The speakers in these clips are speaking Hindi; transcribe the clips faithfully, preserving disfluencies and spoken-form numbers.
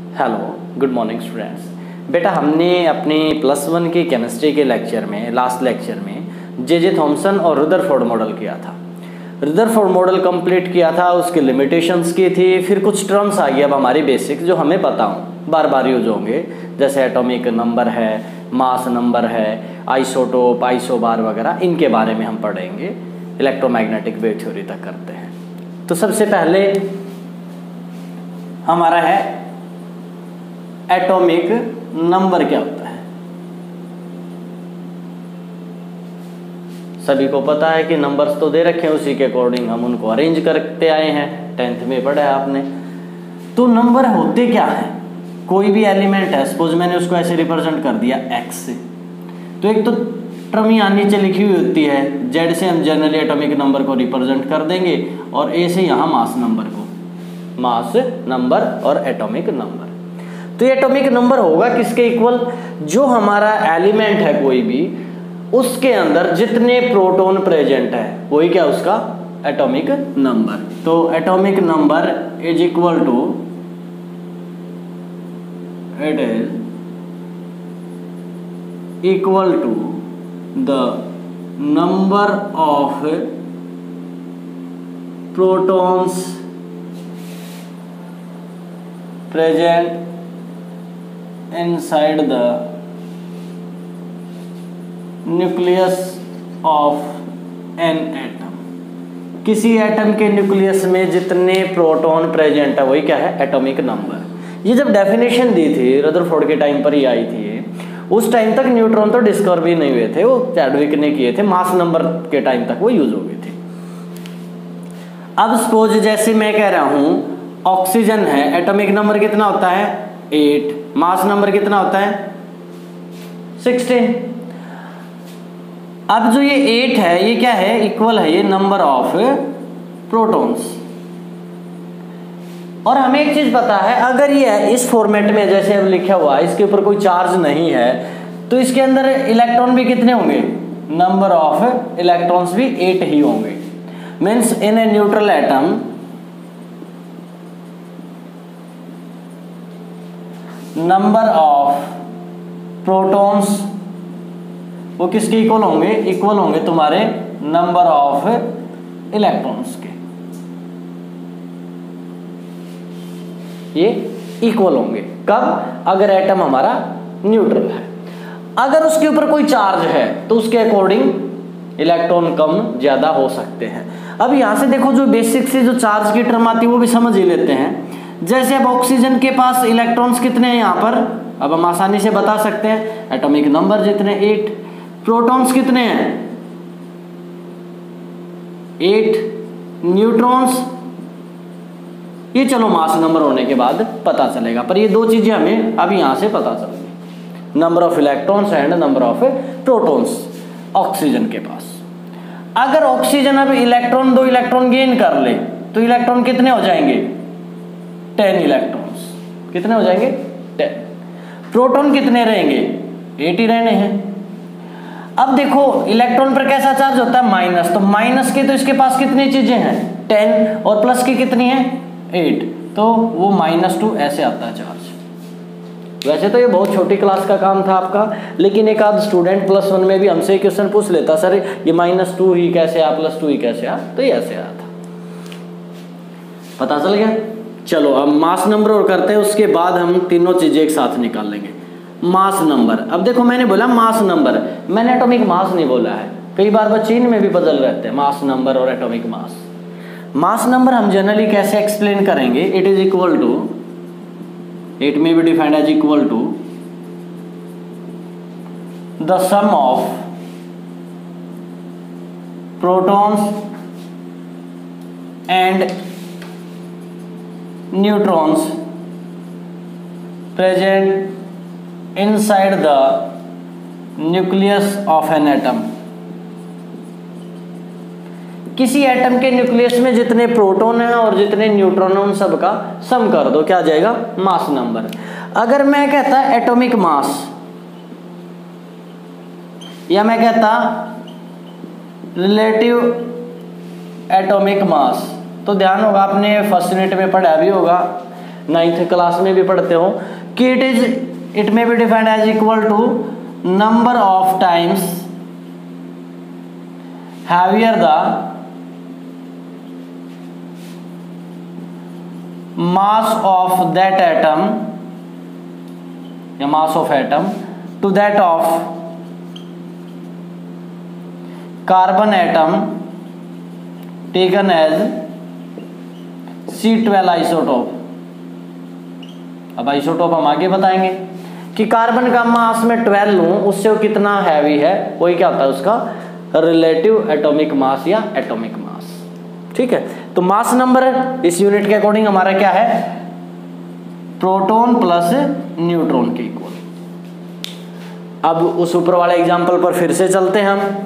Hello, good morning students. बेटा हमने अपने प्लस वन के केमिस्ट्री के लेक्चर में, लास्ट लेक्चर में जे जे थॉमसन और रदरफोर्ड मॉडल किया था। रदरफोर्ड मॉडल कंप्लीट किया था, उसके लिमिटेशंस की थी, फिर कुछ टर्म्स आ गई अब हमारी बेसिक जो हमें पता हो, बार बार यूज होंगे, जैसे एटॉमिक नंबर है, मास नंबर है, आइसोटोप, आइसोबार वगैरह, इनके बारे में हम पढ़ेंगे। इलेक्ट्रोमैग्नेटिक वेव थ्योरी तक करते हैं। तो सबसे पहले हमारा है एटॉमिक नंबर क्या होता है। सभी को पता है कि नंबर्स तो दे रखे हैं, उसी के अकॉर्डिंग हम उनको अरेंज करते आए हैं, टेंथ में पढ़ा है आपने। तो नंबर होते क्या है, कोई भी एलिमेंट है, सपोज मैंने उसको ऐसे रिप्रेजेंट कर दिया एक्स से, तो एक तो टर्म यहाँ नीचे लिखी हुई होती है, जेड से हम जनरली एटॉमिक नंबर को रिप्रेजेंट कर देंगे, और ए से यहाँ मास नंबर को, मास नंबर और एटॉमिक नंबर। तो ये एटॉमिक नंबर होगा किसके इक्वल, जो हमारा एलिमेंट है कोई भी, उसके अंदर जितने प्रोटॉन प्रेजेंट है वही क्या उसका एटॉमिक नंबर। तो atomic number is equal to, it is equal to the number of protons present inside the nucleus of an atom। किसी एटम के न्यूक्लियस में जितने प्रोटॉन प्रेजेंट है वही क्या है एटॉमिक नंबर। ये जब डेफिनेशन दी थी रदरफोर्ड के टाइम पर ही आई थी, उस टाइम तक न्यूट्रॉन तो डिस्कवर भी नहीं हुए थे, वो चैडविक ने किए थे, मास नंबर के टाइम तक वो यूज हो गए थे। अब सपोज जैसे मैं कह रहा हूं ऑक्सीजन है, एटॉमिक नंबर कितना होता है एट, मास नंबर कितना होता है सिक्सटीन। अब जो ये एट है ये क्या है, इक्वल है ये नंबर ऑफ प्रोटॉन्स। और हमें एक चीज पता है, अगर ये इस फॉर्मेट में जैसे अब लिखा हुआ है, इसके ऊपर कोई चार्ज नहीं है, तो इसके अंदर इलेक्ट्रॉन भी कितने होंगे, नंबर ऑफ इलेक्ट्रॉन्स भी एट ही होंगे। Means in a neutral atom number of protons वो किसके इक्वल होंगे, इक्वल होंगे तुम्हारे नंबर ऑफ इलेक्ट्रॉन्स के, ये इक्वल होंगे कब, अगर एटम हमारा न्यूट्रल है। अगर उसके ऊपर कोई चार्ज है तो उसके अकॉर्डिंग इलेक्ट्रॉन कम ज्यादा हो सकते हैं। अब यहां से देखो जो बेसिक से जो चार्ज की टर्म आती है वो भी समझ ही लेते हैं। जैसे अब ऑक्सीजन के पास इलेक्ट्रॉन्स कितने हैं यहाँ पर, अब हम आसानी से बता सकते हैं, एटॉमिक नंबर जितने एट, प्रोटॉन्स कितने हैं एट, न्यूट्रॉन्स ये चलो मास नंबर होने के बाद पता चलेगा, पर ये दो चीजें हमें अब यहाँ से पता चलेंगी, number of electrons and number of protons oxygen के पास। अगर ऑक्सीजन अब इलेक्ट्रॉन दो इलेक्ट्रॉन गेन कर ले तो इलेक्ट्रॉन कितने हो जाएंगे, टेन इलेक्ट्रॉन्स, कितने हो जाएंगे टेन। प्रोटॉन कितने रहेंगे, एट ही रहने हैं। अब देखो इलेक्ट्रॉन पर कैसा चार्ज होता है माइनस, तो माइनस के तो इसके पास कितनी चीजें हैं टेन, और प्लस की कितनी है एट, तो वो माइनस टू ऐसे आता है चार्ज। वैसे तो ये बहुत छोटी क्लास का काम था आपका, लेकिन एक आध स्टूडेंट प्लस वन में भी हमसे क्वेश्चन पूछ लेता, सर ये माइनस टू ही कैसे आ, प्लस टू ही कैसे आ, तो ये ऐसे आया था, पता चल गया। चलो अब मास नंबर और करते हैं, उसके बाद हम तीनों चीजें एक साथ निकाल लेंगे। मास नंबर, अब देखो मैंने बोला मास नंबर, मैंने एटॉमिक मास नहीं बोला है, कई बार बच्चे इनमें भी बदल रहते हैं मास नंबर और एटॉमिक मास। मास नंबर हम जनरली कैसे एक्सप्लेन करेंगे, it is equal to, it may be defined as equal to the sum of protons and neutrons present inside the nucleus of an atom। किसी एटम के न्यूक्लियस में जितने प्रोटॉन हैं और जितने न्यूट्रॉन हैं उन सब का सम कर दो, क्या आ जाएगा मास नंबर। अगर मैं कहता एटॉमिक मास, या मैं कहता रिलेटिव एटॉमिक मास, तो ध्यान होगा आपने फर्स्ट यूनिट में पढ़ा भी होगा, नाइन्थ क्लास में भी पढ़ते हो कि it is it may be defined as equal to number of times heavier the mass of that atom या mass of atom to that of carbon atom taken as C twelve isotope. अब आइसोटोप हम आगे बताएंगे कि कार्बन का मास में ट्वेल्व लूं उससे वो कितना हैवी है, वही क्या होता है उसका रिलेटिव एटॉमिक मास या एटॉमिक मास। ठीक है, तो मास नंबर इस यूनिट के अकॉर्डिंग हमारा क्या है, प्रोटॉन प्लस न्यूट्रॉन के इक्वल। अब उस ऊपर वाले एग्जांपल पर फिर से चलते हैं हम।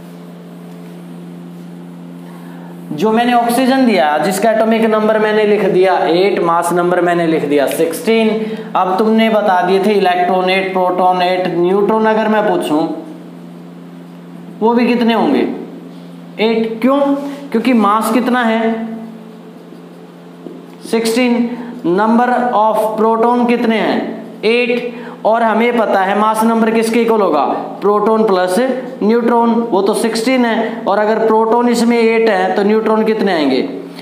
जो मैंने ऑक्सीजन दिया जिसका एटॉमिक नंबर मैंने लिख दिया एट, मास नंबर मैंने लिख दिया सिक्सटीन। अब तुमने बता दिए थे electron eight, proton eight, neutron अगर मैं पूछूं वो भी कितने होंगे, एट। क्यों? क्योंकि मास कितना है सिक्सटीन, नंबर ऑफ प्रोटॉन कितने हैं एट, और हमें पता है मास नंबर किसके इक्वल होगा, प्रोटॉन प्लस न्यूट्रॉन, वो तो सिक्सटीन है। और अगर प्रोटॉन इसमें एट है तो न्यूट्रॉन कितने आएंगे,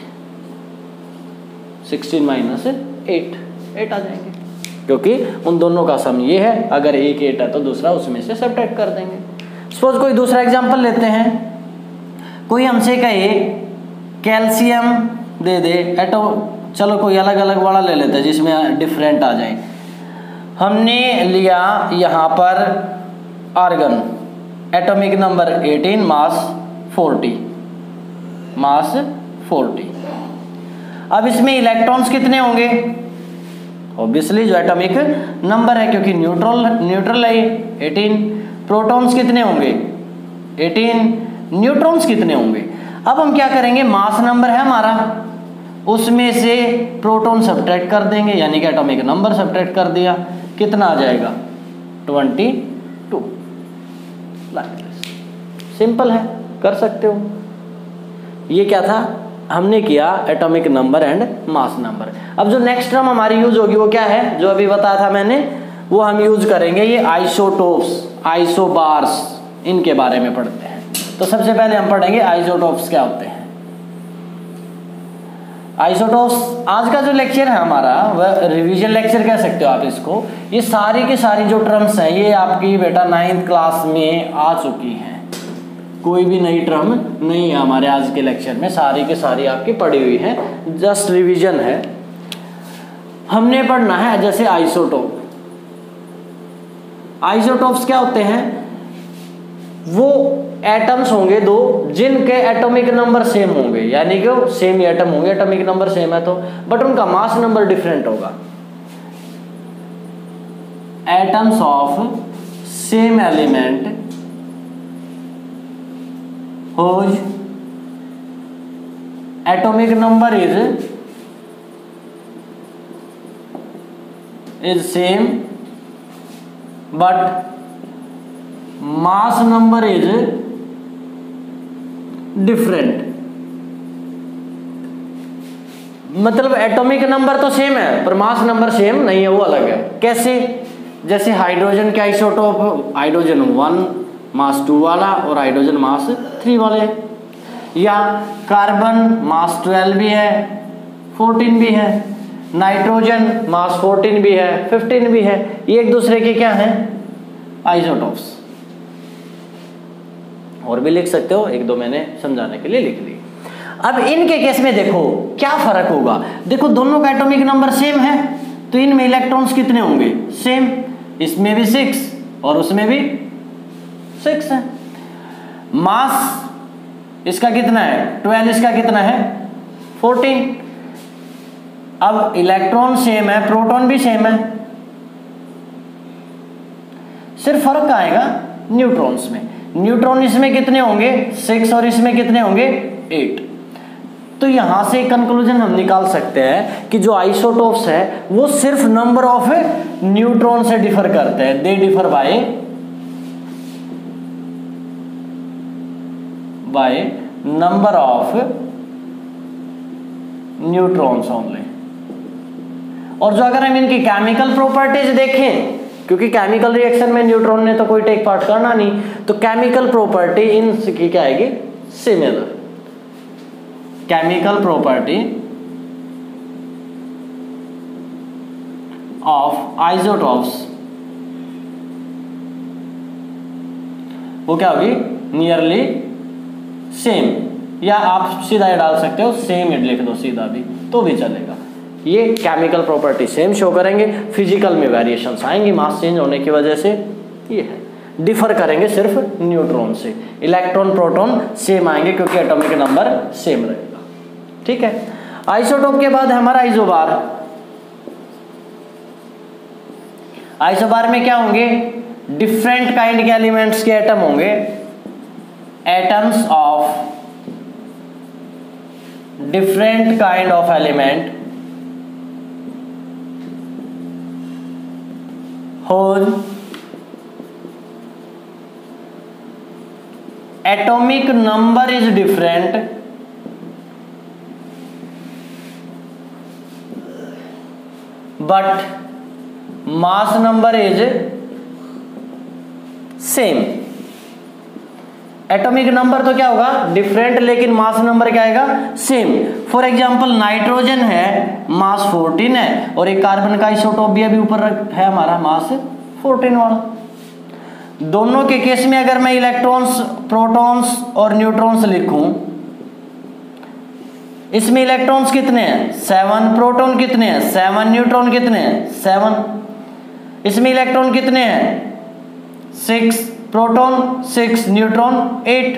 सिक्सटीन माइनस एट, एट आ जाएंगे, क्योंकि उन दोनों का सम ये है। अगर एक एट है तो दूसरा उसमें से सब्ट्रैक्ट कर देंगे। सपोज कोई दूसरा एग्जांपल लेते हैं, कोई हमसे कहे कैल्शियम दे दे एटो, चलो कोई अलग अलग वाला ले लेते हैं जिसमें डिफरेंट आ जाए। हमने लिया यहाँ पर argon, atomic number eighteen, mass forty, mass forty. अब इसमें इलेक्ट्रॉन्स कितने होंगे, ऑब्वियसली जो एटॉमिक नंबर है, क्योंकि न्यूट्रल न्यूट्रल है एटीन। प्रोटॉन्स कितने होंगे एटीन, न्यूट्रॉन्स कितने होंगे। अब हम क्या करेंगे, मास नंबर है हमारा, उसमें से प्रोटॉन सब्ट्रैक्ट कर देंगे, यानी कि एटॉमिक नंबर सब्ट्रैक्ट कर दिया, कितना आ जाएगा ट्वेंटी टू। सिंपल है, कर सकते हो। ये क्या था, हमने किया atomic number and mass number. अब जो नेक्स्ट टर्म हमारी यूज होगी वो क्या है, जो अभी बताया था मैंने, वो हम यूज करेंगे ये आइसोटोप्स, आइसोबार्स, इनके बारे में पढ़ते हैं। तो सबसे पहले हम पढ़ेंगे आइसोटोप्स क्या होते हैं। आइसोटोप्स आज का जो लेक्चर है हमारा वह रिवीजन लेक्चर कह सकते हो आप इसको। ये सारी की सारी जो टर्म्स हैं ये आपकी बेटा नाइन्थ क्लास में आ चुकी हैं, कोई भी नई टर्म नहीं है हमारे आज के लेक्चर में, सारी की सारी आपकी पढ़ी हुई है, जस्ट रिवीजन है। हमने पढ़ना है जैसे आइसोटोप। आइसोटोप्स क्या होते हैं, वो एटम्स होंगे दो जिनके एटॉमिक नंबर सेम होंगे, यानी कि वो सेम एटम होंगे, एटॉमिक नंबर सेम है तो, बट उनका मास नंबर डिफरेंट होगा। Atoms of same element whose atomic number is is same but mass number is different। मतलब एटॉमिक नंबर तो सेम है पर मास नंबर सेम नहीं है, वो अलग है। कैसे, जैसे हाइड्रोजन के isotope, hydrogen one mass two वाला और हाइड्रोजन मास थ्री वाले, या कार्बन मास ट्वेल्व भी है, फोर्टीन भी है, नाइट्रोजन मास फोर्टीन भी है, फिफ्टीन भी है। ये एक दूसरे के क्या हैं, आइसोटोप्स। और भी लिख सकते हो, एक दो मैंने समझाने के लिए लिख ली। अब इनके केस में देखो क्या फर्क होगा। देखो दोनों का एटॉमिक नंबर सेम है तो इनमें इलेक्ट्रॉन्स कितने होंगे, सेम, इसमें भी सिक्स और उसमें भी सिक्स है। मास इसका कितना है ट्वेल्व, इसका कितना है फोर्टीन। अब इलेक्ट्रॉन सेम है, प्रोटॉन भी सेम है, सिर्फ फर्क आएगा न्यूट्रॉन्स में। न्यूट्रॉन इसमें कितने होंगे सिक्स और इसमें कितने होंगे एट। तो यहां से कंक्लूजन हम निकाल सकते हैं कि जो आइसोटोप्स है वो सिर्फ नंबर ऑफ न्यूट्रॉन से डिफर करते हैं, they differ by by number of neutrons only. और जो अगर हम इनकी केमिकल प्रॉपर्टीज देखें, क्योंकि केमिकल रिएक्शन में न्यूट्रॉन ने तो कोई टेक पार्ट करना नहीं, तो केमिकल प्रॉपर्टी इनकी क्या आएगी, similar. Chemical property of isotopes वो क्या होगी, नियरली सेम, या आप सीधा ही डाल सकते हो सेम ही लिख दो सीधा भी तो भी चलेगा। ये केमिकल प्रॉपर्टी सेम शो करेंगे, फिजिकल में वेरिएशंस आएंगी मास चेंज होने की वजह से, ये है डिफर करेंगे सिर्फ न्यूट्रॉन से। इलेक्ट्रॉन प्रोटॉन सेम आएंगे क्योंकि एटॉमिक नंबर सेम रहेगा, ठीक है। आइसोटोप के बाद हमारा आइसोबार। आइसोबार में क्या होंगे, डिफरेंट काइंड के एलिमेंट्स के एटम होंगे, atoms of different kind of element whose atomic number is different but mass number is same। Atomic number तो क्या होगा, डिफरेंट, लेकिन मास नंबर क्या आएगा, सेम। फॉर एग्जांपल नाइट्रोजन है, मास फोर्टीन है, और एक कार्बन का आइसोटोप भी अभी ऊपर है हमारा, मास फोर्टीन वाला। दोनों के केस में अगर मैं इलेक्ट्रॉन्स, प्रोटॉन्स और न्यूट्रॉन्स लिखूं, इसमें इलेक्ट्रॉन्स कितने हैं, सेवन, प्रोटॉन कितने हैं, सेवन, न्यूट्रॉन कितने हैं, सेवन। इसमें इलेक्ट्रॉन कितने हैं, six, proton six, neutron eight.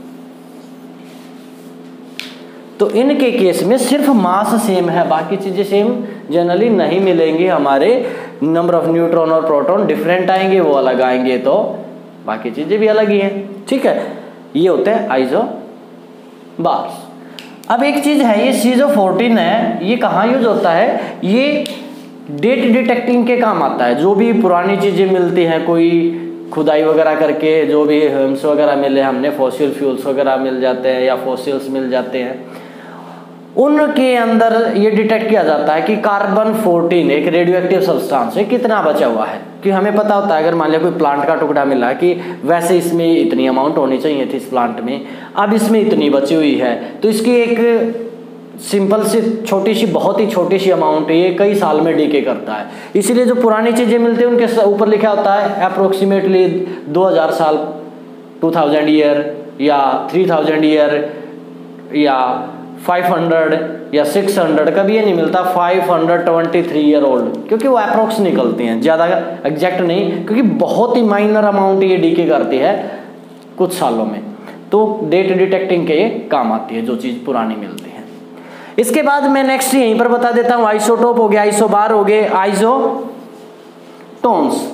तो इनके केस में सिर्फ मास सेम है, बाकी चीजें सेम जनरली नहीं मिलेंगी हमारे। नंबर ऑफ न्यूट्रॉन और प्रोटॉन डिफरेंट आएंगे, वो अलग आएंगे, तो बाकी चीजें भी अलग ही हैं, ठीक है। ये होते हैं आइसोबार्स। अब एक चीज है, ये सीजो फोर्टीन है, ये कहाँ यूज होता है, ये डेट डिटेक्टिंग के काम आता है। जो भी पुरानी चीजें मिलती हैं, कोई खुदाई वगैरह करके जो भी हेम्स वगैरह मिले हमने, फॉसिल फ्यूल्स वगैरह मिल जाते हैं या फॉसिल्स मिल जाते हैं, उनके अंदर ये डिटेक्ट किया जाता है कि कार्बन फोर्टीन एक रेडियो एक्टिव सब्सटेंस है, कि बचा हुआ है। कि हमें पता होता है अगर मान लिया कोई प्लांट का टुकड़ा मिला कि वैसे इसमें इतनी अमाउंट होनी चाहिए थी इस प्लांट में, अब इसमें इतनी बची हुई है, तो इसकी एक सिंपल सी छोटी सी, बहुत ही छोटी सी अमाउंट ये कई साल में डीके करता है। इसीलिए जो पुरानी चीजें मिलती हैं उनके ऊपर लिखा होता है अप्रोक्सीमेटली दो हज़ार साल, टू थाउजेंड ईयर या थ्री थाउजेंड ईयर या फाइव हंड्रेड या सिक्स हंड्रेड। कभी ये नहीं मिलता five hundred twenty three year old, क्योंकि वो अप्रोक्स निकलती हैं, ज़्यादा एग्जैक्ट नहीं, क्योंकि बहुत ही माइनर अमाउंट ये डीके करती है कुछ सालों में। तो डेट डिटेक्टिंग के ये काम आती है जो चीज़ पुरानी मिलती है। इसके बाद मैं नेक्स्ट यहीं पर बता देता हूं, आइसोटोप हो गया, आइसोबार हो गए, आइसोटोन्स।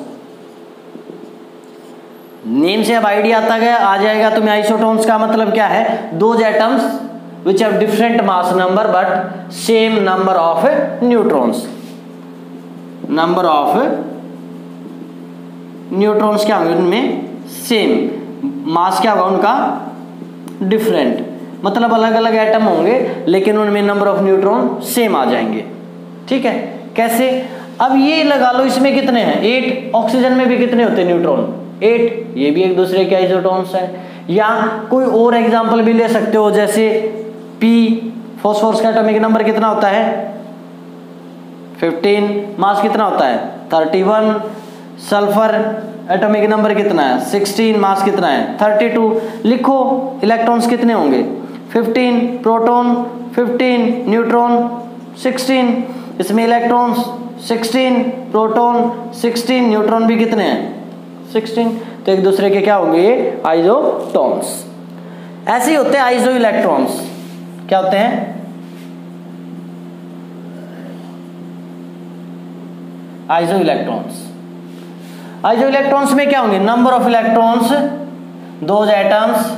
नेम से अब आइडिया आता गया आ जाएगा तुम्हें। आइसोटोन्स का मतलब क्या है, those atoms which have different mass number but same number of neutrons. Number of neutrons क्या होंगे उनमें, सेम। मास क्या होगा उनका, डिफरेंट, मतलब अलग अलग एटम होंगे लेकिन उनमें नंबर ऑफ न्यूट्रॉन सेम आ जाएंगे, ठीक है। कैसे, अब ये लगा लो इसमें कितने हैं, एट। ऑक्सीजन में भी कितने होते हैं न्यूट्रॉन, एट। ये भी एक दूसरे के आइसोटोन्स हैं। या कोई और एग्जांपल भी ले सकते हो, जैसे पी, फॉस्फोरस का एटॉमिक नंबर कितना होता है, फिफ्टीन। मास कितना होता है, thirty one. Sulphur atomic number कितना है, सिक्सटीन। मास कितना है, थर्टी टू। लिखो इलेक्ट्रॉन्स कितने होंगे, fifteen. Proton fifteen, neutron sixteen. इसमें electrons sixteen, proton sixteen, neutron भी कितने हैं, सिक्सटीन। तो एक दूसरे के क्या होंगे, ये आइसोटोन्स। ऐसे ही होते हैं आइसो इलेक्ट्रॉन्स। क्या होते हैं, आइसो इलेक्ट्रॉन्स। आइसो इलेक्ट्रॉन्स में क्या होंगे, number of electrons, those atoms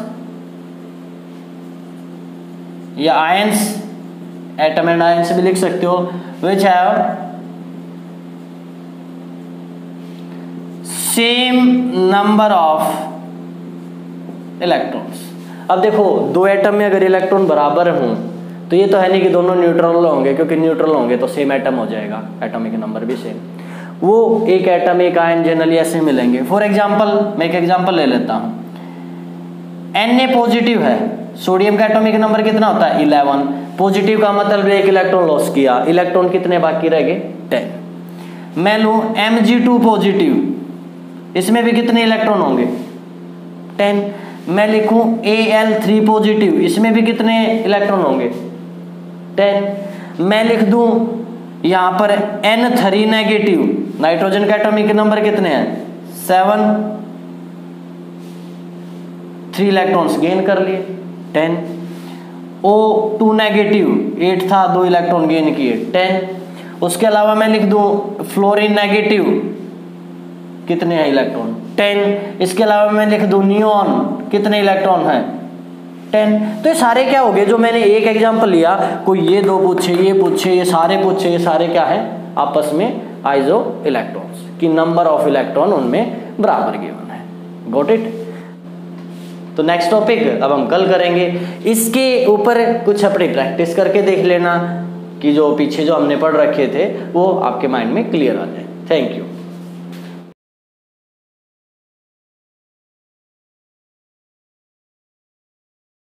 या आयंस, एटम एंड आयंस भी लिख सकते हो, which have same number of electrons. अब देखो दो एटम में अगर इलेक्ट्रॉन बराबर हों तो ये तो है नहीं कि दोनों न्यूट्रल होंगे, क्योंकि न्यूट्रल होंगे तो सेम एटम हो जाएगा, एटॉमिक नंबर भी सेम। वो एक एटम एक आयन जनरली ऐसे मिलेंगे। फॉर एग्जांपल मैं एक एग्जांपल ले लेता हूँ, Na पॉजिटिव है, सोडियम का एटॉमिक नंबर कितना होता है इलेवन, पॉजिटिव का मतलब एक इलेक्ट्रॉन लॉस किया, इलेक्ट्रॉन कितने बाकी रह गए टेन। मैं लूँ एम जी टू पॉजिटिव, इसमें भी कितने इलेक्ट्रॉन होंगे टेन। मैं लिखूं ए एल थ्री पॉजिटिव, इसमें भी कितने इलेक्ट्रॉन होंगे टेन। मैं लिख दूं यहां पर एन थ्री नेगेटिव, नाइट्रोजन का एटॉमिक नंबर कितने हैं सेवन, थ्री इलेक्ट्रॉन्स गेन कर लिए ten. O two negative eight था, दो इलेक्ट्रॉन गेन किए टेन। उसके अलावा मैं लिख दूं फ्लोरीन नेगेटिव, कितने हैं इलेक्ट्रॉन टेन। इसके अलावा मैं लिख दूं नियॉन, कितने इलेक्ट्रॉन हैं टेन। तो ये सारे क्या हो गए, जो मैंने एक एग्जांपल लिया, कोई ये दो पूछे, ये पूछे, ये सारे पूछे, ये सारे क्या है आपस में आइसो इलेक्ट्रॉन्स की नंबर ऑफ इलेक्ट्रॉन उनमें बराबर गिवन है। Got it. तो नेक्स्ट टॉपिक अब हम कल करेंगे, इसके ऊपर कुछ अपनी प्रैक्टिस करके देख लेना कि जो पीछे जो हमने पढ़ रखे थे वो आपके माइंड में क्लियर आ जाए। Thank you.